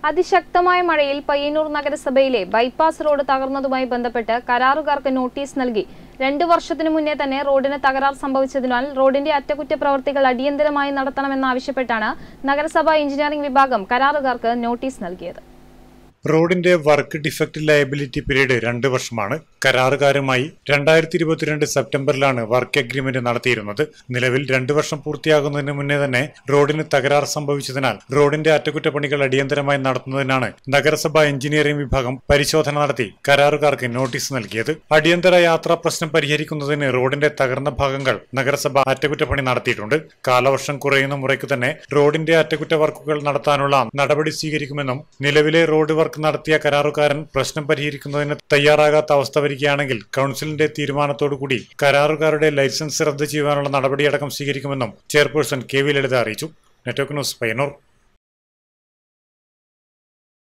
അതിശക്തമായ മഴയിൽ പയ്യന്നൂർ നഗരസഭയിലെ ബൈപ്പാസ് റോഡ് തകർന്നതുമായി ബന്ധപ്പെട്ട് കരാറുകാർക്ക് നോട്ടീസ് നൽകി. 2 വർഷത്തിനു മുന്നേ തന്നെ റോഡിന് തകരാർ സംഭവിച്ചതിനാൽ റോഡിന്റെ അറ്റകുറ്റപ്രവൃത്തികൾ അടിയന്തരമായി നടത്തണമെന്നാവശ്യപ്പെട്ടാണ് നഗരസഭ എഞ്ചിനീയറിംഗ് വിഭാഗം കരാറുകാർക്ക് നോട്ടീസ് നൽകിയത്. റോഡിന്റെ വർക്ക് ഡിഫക്ട് ലയബിലിറ്റി പീരീഡ് 2 വർഷമാണ്. കരാറുകാരുമായി 2022 സെപ്റ്റംബറിലാണ് വർക്ക് അഗ്രിമെന്റ് നടത്തിയിരുന്നത്. നിലവിൽ 2 വർഷം പൂർത്തിയാകുന്നതിന് മുന്നേ തന്നെ റോഡിന് തകരാർ സംഭവിച്ചതിനാൽ റോഡിന്റെ അറ്റകുറ്റപ്പണികൾ അടിയന്തരമായി നടത്തുന്നതിനാണ് നഗരസഭ എഞ്ചിനീയറിംഗ് വിഭാഗം പരിശോധന നടത്തി കരാറുകാർക്ക് നോട്ടീസ് നൽകിയത്. അടിയന്തര യാത്രാ പ്രശ്നം പരിഹരിക്കുന്നതിന് റോഡിന്റെ തകർന്ന ഭാഗങ്ങൾ നഗരസഭ അറ്റകുറ്റപ്പണി നടത്തിയിട്ടുണ്ട്. കാലവർഷം കുറയുന്ന മുറയ്ക്ക് തന്നെ റോഡിന്റെ അറ്റകുറ്റ വർക്കുകൾ നടത്താനുള്ള നടപടി സ്വീകരിക്കുമെന്നും നിലവിലെ റോഡ് വർക്ക് നടത്തിയ കരാറുകാരൻ പ്രശ്നം പരിഹരിക്കുന്നതിന് തയ്യാറാകാത്ത അവസ്ഥ വരികയാണെങ്കിൽ കൗൺസിലിന്റെ തീരുമാനത്തോടുകൂടി കരാറുകാരുടെ ലൈസൻസ് റദ്ദ് ചെയ്യുവാനുള്ള നടപടിയടക്കം സ്വീകരിക്കുമെന്നും ചെയർപേഴ്സൺ കെ വി ലളിത അറിയിച്ചു. Network news Payyanur.